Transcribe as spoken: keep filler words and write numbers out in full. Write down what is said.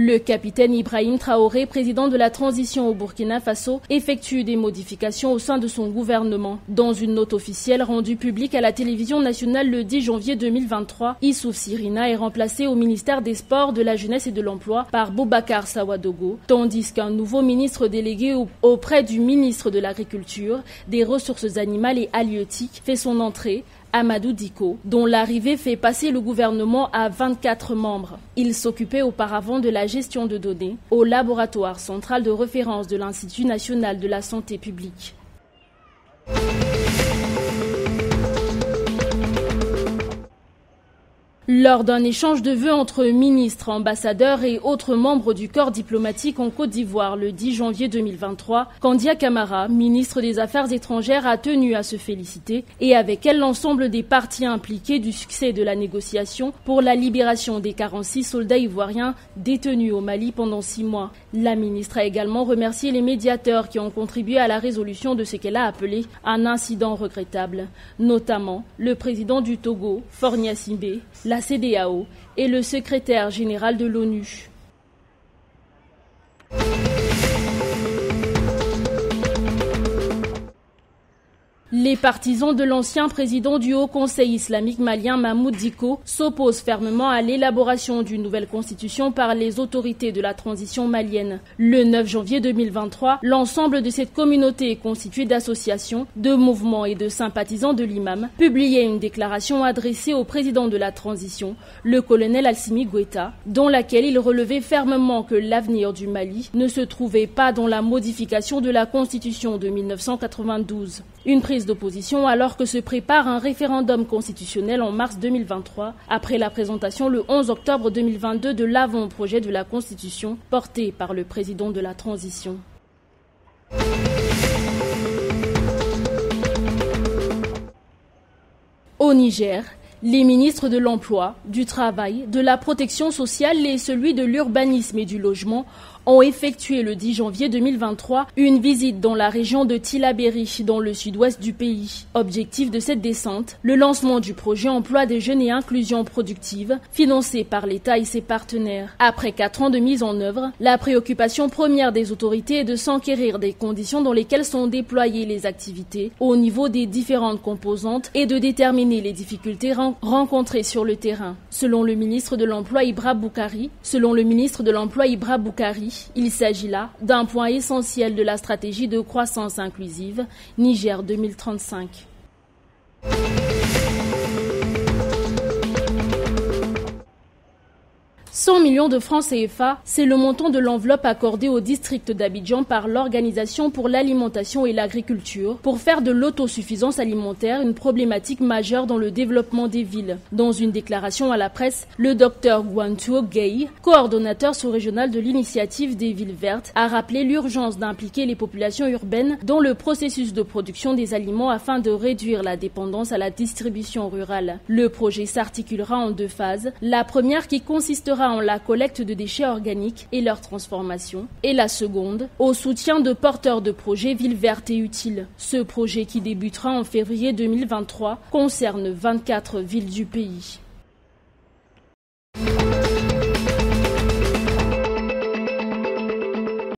Le capitaine Ibrahim Traoré, président de la transition au Burkina Faso, effectue des modifications au sein de son gouvernement. Dans une note officielle rendue publique à la télévision nationale le dix janvier deux mille vingt-trois, Issouf Sirina est remplacé au ministère des Sports, de la Jeunesse et de l'Emploi par Boubacar Sawadogo, tandis qu'un nouveau ministre délégué auprès du ministre de l'Agriculture, des Ressources animales et halieutiques fait son entrée, Amadou Diko, dont l'arrivée fait passer le gouvernement à vingt-quatre membres. Il s'occupait auparavant de la gestion de données au laboratoire central de référence de l'Institut national de la santé publique. Lors d'un échange de vœux entre ministres, ambassadeurs et autres membres du corps diplomatique en Côte d'Ivoire le dix janvier deux mille vingt-trois, Kandia Camara, ministre des Affaires étrangères, a tenu à se féliciter et avec elle l'ensemble des parties impliquées du succès de la négociation pour la libération des quarante-six soldats ivoiriens détenus au Mali pendant six mois. La ministre a également remercié les médiateurs qui ont contribué à la résolution de ce qu'elle a appelé un incident regrettable, notamment le président du Togo, Faure Gnassingbé, la C D A O et le secrétaire général de l'ONU. Les partisans de l'ancien président du Haut Conseil islamique malien Mahmoud Dicko s'opposent fermement à l'élaboration d'une nouvelle constitution par les autorités de la transition malienne. Le neuf janvier deux mille vingt-trois, l'ensemble de cette communauté constituée d'associations, de mouvements et de sympathisants de l'imam publiait une déclaration adressée au président de la transition, le colonel Assimi Goïta, dans laquelle il relevait fermement que l'avenir du Mali ne se trouvait pas dans la modification de la constitution de mille neuf cent quatre-vingt-douze. Une prise d'opposition alors que se prépare un référendum constitutionnel en mars deux mille vingt-trois, après la présentation le onze octobre deux mille vingt-deux de l'avant-projet de la Constitution porté par le président de la transition. Au Niger, les ministres de l'Emploi, du Travail, de la Protection sociale et celui de l'Urbanisme et du Logement ont effectué le dix janvier deux mille vingt-trois une visite dans la région de Tillabéri, dans le sud-ouest du pays. Objectif de cette descente, le lancement du projet Emploi des jeunes et inclusion productive, financé par l'État et ses partenaires. Après quatre ans de mise en œuvre, la préoccupation première des autorités est de s'enquérir des conditions dans lesquelles sont déployées les activités au niveau des différentes composantes et de déterminer les difficultés rencontrées sur le terrain. Selon le ministre de l'Emploi Ibra Boukari, selon le ministre de l'Emploi Ibra Boukari, il s'agit là d'un point essentiel de la stratégie de croissance inclusive Niger deux mille trente-cinq. cent millions de francs C F A, c'est le montant de l'enveloppe accordée au district d'Abidjan par l'Organisation pour l'alimentation et l'agriculture pour faire de l'autosuffisance alimentaire une problématique majeure dans le développement des villes. Dans une déclaration à la presse, le docteur Gwantuo Gay, coordonnateur sous-régional de l'initiative des villes vertes, a rappelé l'urgence d'impliquer les populations urbaines dans le processus de production des aliments afin de réduire la dépendance à la distribution rurale. Le projet s'articulera en deux phases. La première qui consistera en la collecte de déchets organiques et leur transformation, et la seconde, au soutien de porteurs de projets villes vertes et utiles. Ce projet qui débutera en février deux mille vingt-trois concerne vingt-quatre villes du pays.